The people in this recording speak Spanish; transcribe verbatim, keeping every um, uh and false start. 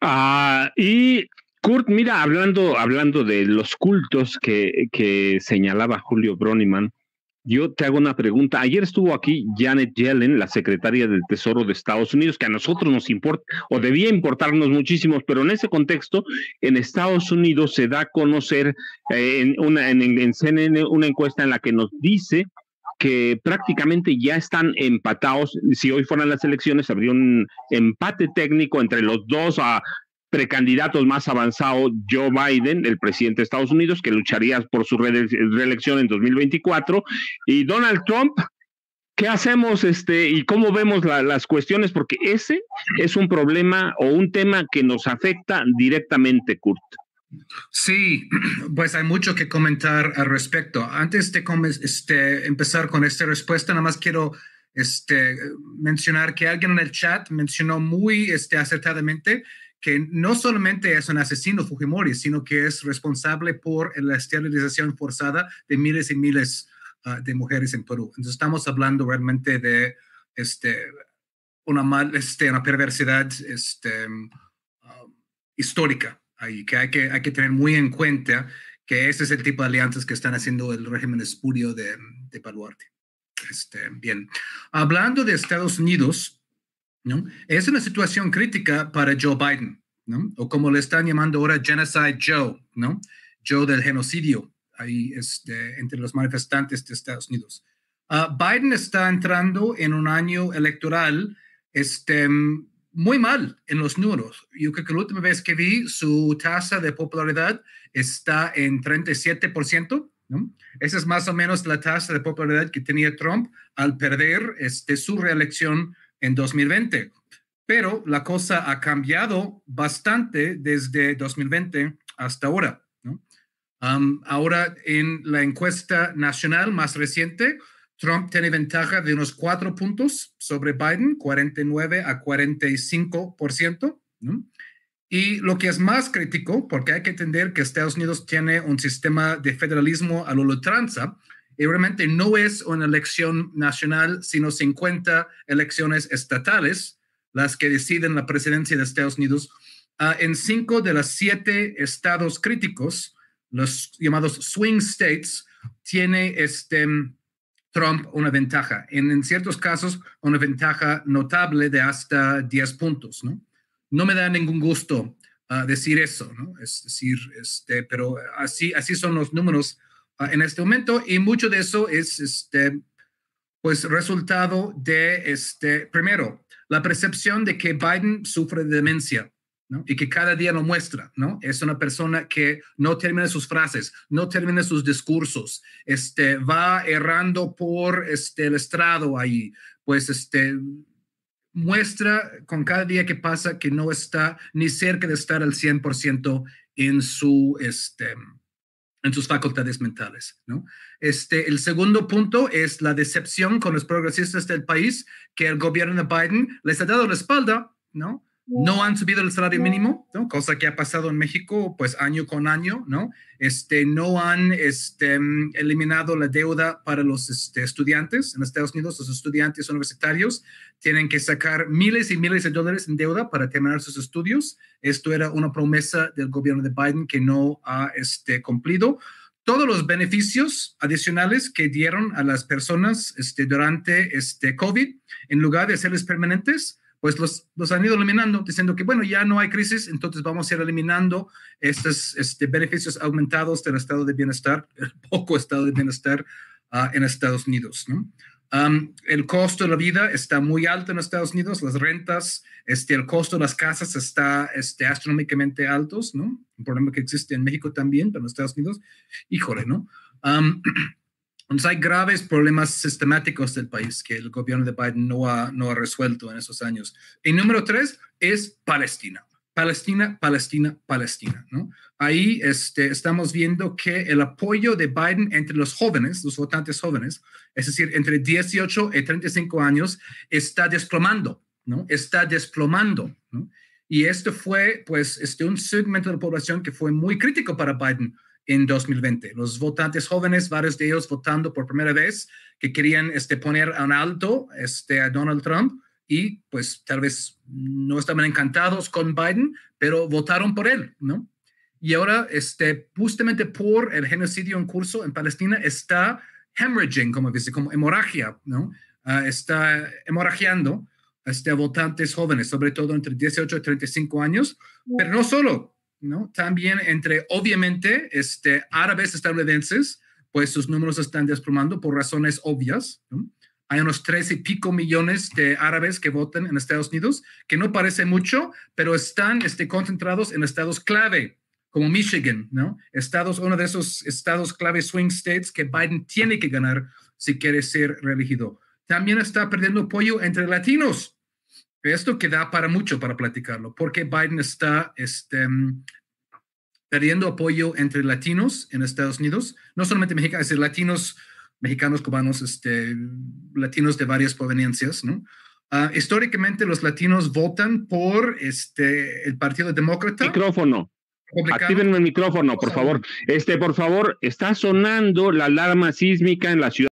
Ah, y Kurt, mira, hablando, hablando de los cultos que, que señalaba Julio Broniman, yo te hago una pregunta. Ayer estuvo aquí Janet Yellen, la secretaria del Tesoro de Estados Unidos, que a nosotros nos importa, o debía importarnos muchísimos, pero en ese contexto, en Estados Unidos se da a conocer eh, en, una, en, en C N N una encuesta en la que nos dice que prácticamente ya están empatados. Si hoy fueran las elecciones, habría un empate técnico entre los dos uh, precandidatos más avanzados, Joe Biden, el presidente de Estados Unidos, que lucharía por su re reelección en dos mil veinticuatro, y Donald Trump. ¿Qué hacemos este, y cómo vemos la, las cuestiones? Porque ese es un problema o un tema que nos afecta directamente, Kurt. Sí, pues hay mucho que comentar al respecto. Antes de este, empezar con esta respuesta, nada más quiero este, mencionar que alguien en el chat mencionó muy este, acertadamente que no solamente es un asesino Fujimori, sino que es responsable por la esterilización forzada de miles y miles uh, de mujeres en Perú. Entonces estamos hablando realmente de este, una, mal, este, una perversidad este, uh, histórica. Ahí, que hay, que hay que tener muy en cuenta que ese es el tipo de alianzas que están haciendo el régimen espurio de, de Baluarte. Este, bien, hablando de Estados Unidos, ¿no? Es una situación crítica para Joe Biden, ¿no? O como le están llamando ahora Genocide Joe, ¿no? Joe del genocidio, ahí este, entre los manifestantes de Estados Unidos. Uh, Biden está entrando en un año electoral este, muy mal en los números. Yo creo que la última vez que vi su tasa de popularidad está en treinta y siete por ciento, ¿no? Esa es más o menos la tasa de popularidad que tenía Trump al perder este, su reelección en dos mil veinte. Pero la cosa ha cambiado bastante desde dos mil veinte hasta ahora, ¿no? Um, ahora, en la encuesta nacional más reciente, Trump tiene ventaja de unos cuatro puntos sobre Biden, cuarenta y nueve a cuarenta y cinco por ciento, ¿no? Y lo que es más crítico, porque hay que entender que Estados Unidos tiene un sistema de federalismo a la ultranza, y realmente no es una elección nacional, sino cincuenta elecciones estatales, las que deciden la presidencia de Estados Unidos. Uh, en cinco de las siete estados críticos, los llamados swing states, tiene este... Trump una ventaja, en, en ciertos casos una ventaja notable de hasta diez puntos, ¿no? No me da ningún gusto uh, decir eso, ¿no? Es decir, este, pero así, así son los números uh, en este momento, y mucho de eso es este, pues resultado de, este, primero, la percepción de que Biden sufre de demencia, ¿no? Y que cada día lo muestra, ¿no? Es una persona que no termina sus frases, no termina sus discursos, este, va errando por este, el estrado ahí, pues este, muestra con cada día que pasa que no está ni cerca de estar al cien por ciento en su, este, en sus facultades mentales, ¿no? Este, el segundo punto es la decepción con los progresistas del país, que el gobierno de Biden les ha dado la espalda, ¿no? No han subido el salario mínimo, ¿no? Cosa que ha pasado en México, pues año con año, ¿no? Este, no han este, eliminado la deuda para los este, estudiantes en Estados Unidos. Los estudiantes universitarios tienen que sacar miles y miles de dólares en deuda para terminar sus estudios. Esto era una promesa del gobierno de Biden que no ha este, cumplido. Todos los beneficios adicionales que dieron a las personas este, durante este COVID, en lugar de hacerles permanentes, pues los, los han ido eliminando, diciendo que, bueno, ya no hay crisis, entonces vamos a ir eliminando estos este, beneficios aumentados del estado de bienestar, el poco estado de bienestar uh, en Estados Unidos, ¿no? Um, el costo de la vida está muy alto en Estados Unidos, las rentas, este, el costo de las casas está este, astronómicamente altos, ¿no? Un problema que existe en México también, pero en Estados Unidos, híjole, ¿no? Um, Entonces hay graves problemas sistemáticos del país que el gobierno de Biden no ha, no ha resuelto en esos años. Y número tres es Palestina. Palestina, Palestina, Palestina, ¿no? Ahí este, estamos viendo que el apoyo de Biden entre los jóvenes, los votantes jóvenes, es decir, entre dieciocho y treinta y cinco años, está desplomando, ¿no? Está desplomando, ¿no? Y esto fue, pues, este, un segmento de la población que fue muy crítico para Biden en dos mil veinte. Los votantes jóvenes, varios de ellos votando por primera vez, que querían este, poner a un alto este, a Donald Trump, y pues tal vez no estaban encantados con Biden, pero votaron por él, ¿no? Y ahora, este, justamente por el genocidio en curso en Palestina, está hemorrhaging, como dice, como hemorragia, ¿no? Uh, está hemorragiando este, a votantes jóvenes, sobre todo entre dieciocho y treinta y cinco años, pero no solo, ¿no? También entre, obviamente, este, árabes estadounidenses, pues sus números están desplomando por razones obvias, ¿no? Hay unos tres y pico millones de árabes que votan en Estados Unidos, que no parece mucho, pero están este, concentrados en estados clave, como Michigan, ¿no? Estados, uno de esos estados clave swing states que Biden tiene que ganar si quiere ser reelegido. También está perdiendo apoyo entre latinos. Esto que da para mucho para platicarlo, porque Biden está este, perdiendo apoyo entre latinos en Estados Unidos, no solamente mexicanos, es decir, latinos, mexicanos, cubanos, este, latinos de varias proveniencias, ¿no? Uh, históricamente los latinos votan por este, el Partido Demócrata. Micrófono. Actívenme el micrófono, por favor. Este, por favor, está sonando la alarma sísmica en la ciudad.